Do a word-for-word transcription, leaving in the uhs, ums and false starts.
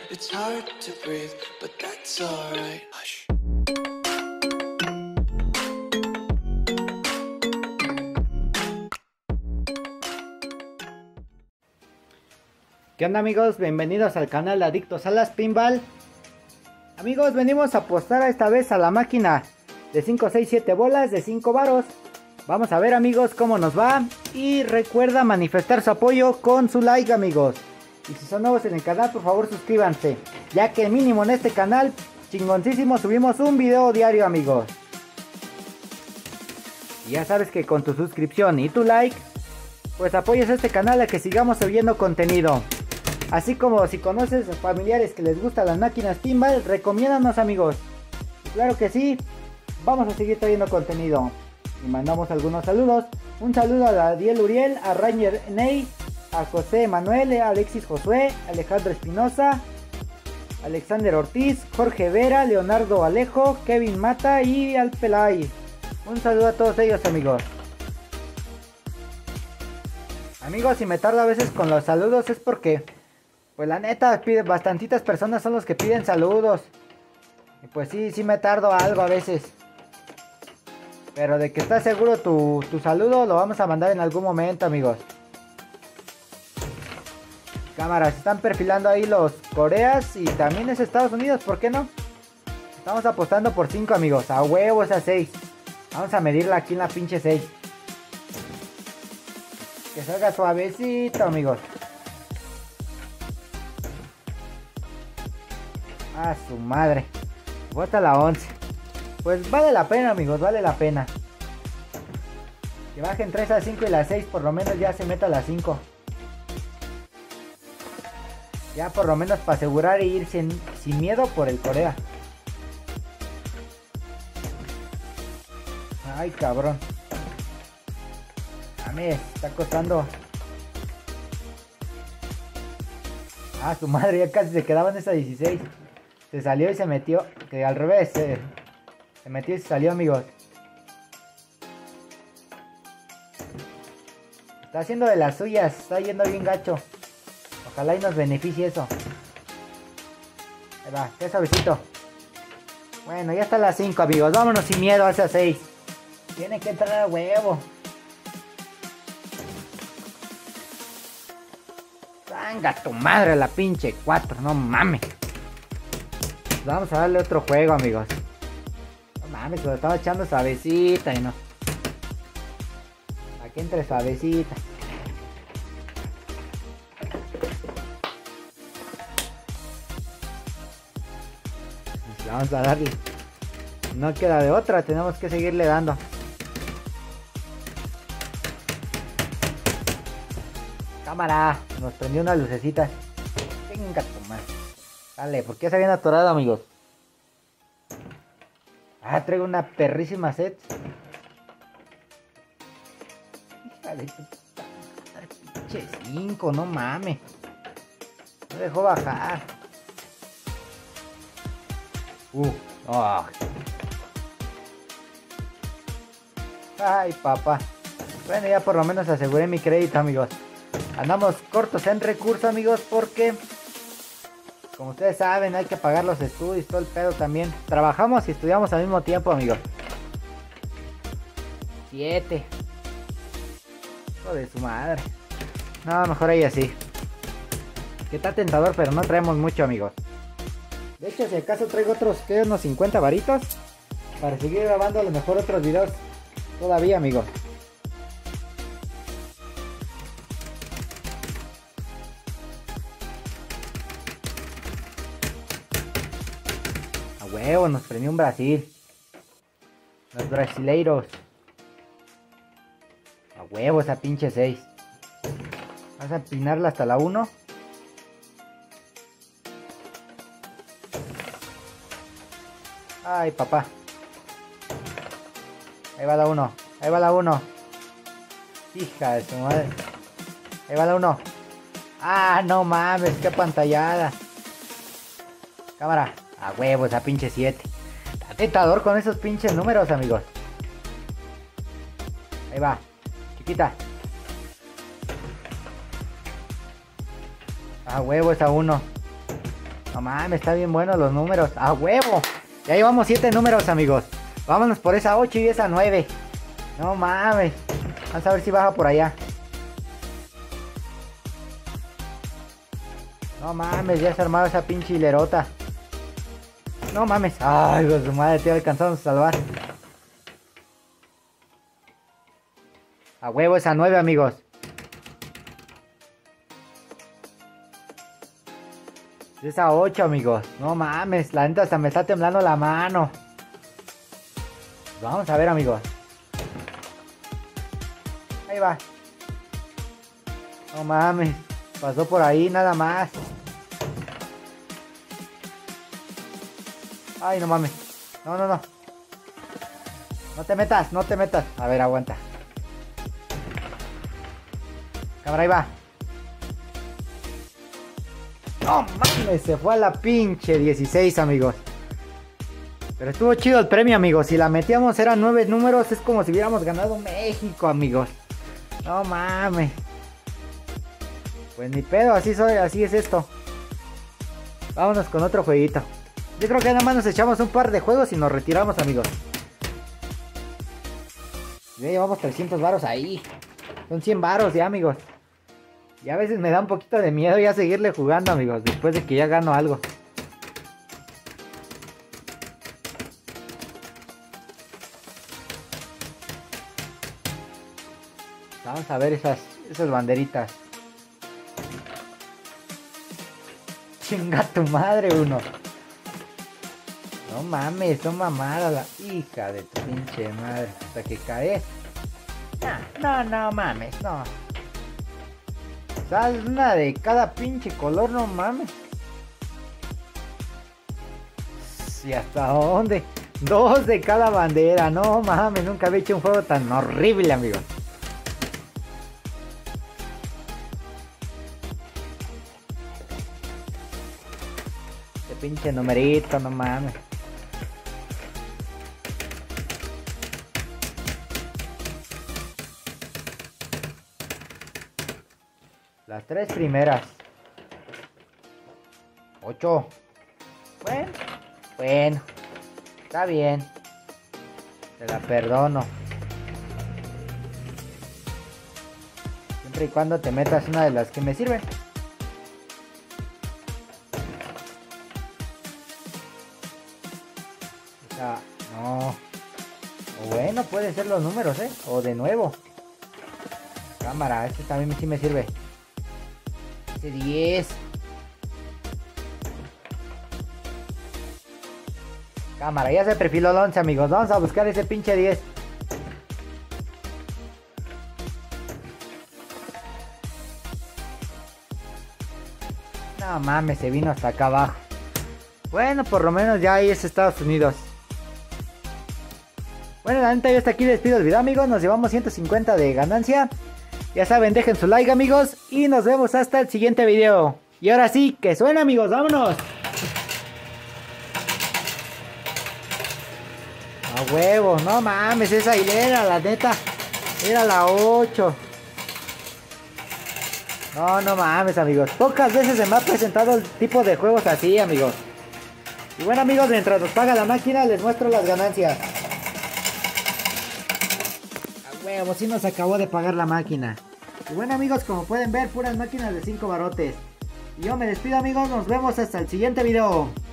It's hard to breathe, but that's alright. Hush. ¿Qué onda, amigos? Bienvenidos al canal Adictos a las Pinball. Amigos, venimos a apostar esta vez a la máquina de cinco, seis, siete bolas de cinco varos. Vamos a ver, amigos, cómo nos va. Y recuerda manifestar su apoyo con su like, amigos. Y si son nuevos en el canal, por favor suscríbanse, ya que mínimo en este canal chingoncísimo subimos un video diario, amigos. Y ya sabes que con tu suscripción y tu like, pues apoyas a este canal a que sigamos subiendo contenido. Así como si conoces familiares que les gustan las máquinas pinball, recomiéndanos, amigos. Y claro que sí, vamos a seguir trayendo contenido. Y mandamos algunos saludos. Un saludo a Dadiel Uriel, a Rainer Ney, a José Manuel, a Alexis Josué, Alejandro Espinosa, Alexander Ortiz, Jorge Vera, Leonardo Alejo, Kevin Mata y al Pelay. Un saludo a todos ellos, amigos. Amigos, si me tardo a veces con los saludos es porque, pues la neta, pide, bastantitas personas son los que piden saludos. Y pues sí, sí me tardo algo a veces. Pero de que está seguro tu, tu saludo lo vamos a mandar en algún momento, amigos. Cámaras, están perfilando ahí los Coreas y también es Estados Unidos, ¿por qué no? Estamos apostando por cinco, amigos, a huevos a seis. Vamos a medirla aquí en la pinche seis. Que salga suavecito, amigos. A su madre. Bota la once. Pues vale la pena, amigos, vale la pena. Que bajen tres a cinco y la seis por lo menos ya se meta a la cinco. Ya por lo menos para asegurar e ir sin, sin miedo por el Corea. Ay, cabrón. A mí está costando. Ah, su madre, ya casi se quedaba en esa dieciséis. Se salió y se metió. Que al revés. Se, se metió y se salió, amigos. Está haciendo de las suyas. Está yendo bien gacho. Ojalá y nos beneficie eso. Ahí va, qué suavecito. Bueno, ya está a las cinco, amigos. Vámonos sin miedo a esa seis. Tiene que entrar a huevo. Venga tu madre la pinche cuatro, no mames. Vamos a darle otro juego, amigos. No mames, lo estaba echando suavecita y no. Aquí entre suavecita. Vamos a darle. No queda de otra, tenemos que seguirle dando. Cámara, nos prendió unas lucecitas. Venga, toma. Dale, ¿por qué se habían atorado, amigos? Ah, traigo una perrísima set. Hija de puta madre, pinche cinco, no mames. No dejó bajar. Uh, oh. Ay, papá. Bueno, ya por lo menos aseguré mi crédito, amigos. Andamos cortos en recursos, amigos, porque como ustedes saben, hay que pagar los estudios, todo el pedo también. Trabajamos y estudiamos al mismo tiempo, amigos. Siete. Hijo de su madre. No, mejor ahí así. Que está tentador, pero no traemos mucho, amigos. De hecho, si acaso traigo otros, que unos cincuenta varitos, para seguir grabando a lo mejor otros videos todavía, amigos. A huevo, nos prendió un Brasil. Los brasileiros. A huevo esa pinche seis. Vamos a empinarla hasta la uno. Ay, papá. Ahí va la uno. Ahí va la uno. Hija de su madre. Ahí va la uno. Ah, no mames, qué pantallada. Cámara. A huevo, esa pinche siete. Está tentador con esos pinches números, amigos. Ahí va. Chiquita. A huevo esa uno. No mames, está bien bueno los números. ¡A huevo! Ya llevamos siete números, amigos. Vámonos por esa ocho y esa nueve. No mames. Vamos a ver si baja por allá. No mames, ya se ha armado esa pinche hilerota. No mames. Ay, pues su madre, te alcanzamos a salvar. A huevo esa nueve, amigos. Esa ocho, amigos. No mames, la neta hasta me está temblando la mano. Vamos a ver, amigos. Ahí va. No mames. Pasó por ahí nada más. Ay, no mames. No, no, no. No te metas, no te metas. A ver, aguanta. Cámara, ahí va. No mames, se fue a la pinche dieciséis, amigos. Pero estuvo chido el premio, amigos. Si la metíamos eran nueve números, es como si hubiéramos ganado México, amigos. No mames. Pues ni pedo, así soy, así es esto. Vámonos con otro jueguito. Yo creo que nada más nos echamos un par de juegos y nos retiramos, amigos. Ya llevamos trescientos varos ahí. Son cien varos ya, amigos. Y a veces me da un poquito de miedo ya seguirle jugando, amigos, después de que ya gano algo. Vamos a ver esas, esas banderitas. Chinga tu madre, uno. No mames, son mamadas la hija de tu pinche madre. Hasta que cae. No, no, no mames, no. Sal una de cada pinche color, no mames. ¿Y hasta dónde? Dos de cada bandera, no mames, nunca había hecho un juego tan horrible, amigos. Este pinche numerito, no mames. Las tres primeras. Ocho. Bueno. Bueno. Está bien. Te la perdono. Siempre y cuando te metas una de las que me sirven. O sea, no. O bueno, puede ser los números, ¿eh? O de nuevo. Cámara, este también sí me sirve. Este diez. Cámara, ya se perfiló el once, amigos. Vamos a buscar ese pinche diez. No mames, se vino hasta acá abajo. Bueno, por lo menos ya ahí es Estados Unidos. Bueno, la neta, yo hasta aquí despido el video, amigos. Nos llevamos ciento cincuenta de ganancia. Ya saben, dejen su like, amigos. Y nos vemos hasta el siguiente video. Y ahora sí, que suena, amigos. ¡Vámonos! A huevo, no mames, esa hilera, la neta. Era la ocho. No, no mames, amigos. Pocas veces se me ha presentado el tipo de juegos así, amigos. Y bueno, amigos, mientras nos paga la máquina, les muestro las ganancias. A huevo, sí nos acabó de pagar la máquina. Y bueno, amigos, como pueden ver, puras máquinas de cinco barotes. Y yo me despido, amigos, nos vemos hasta el siguiente video.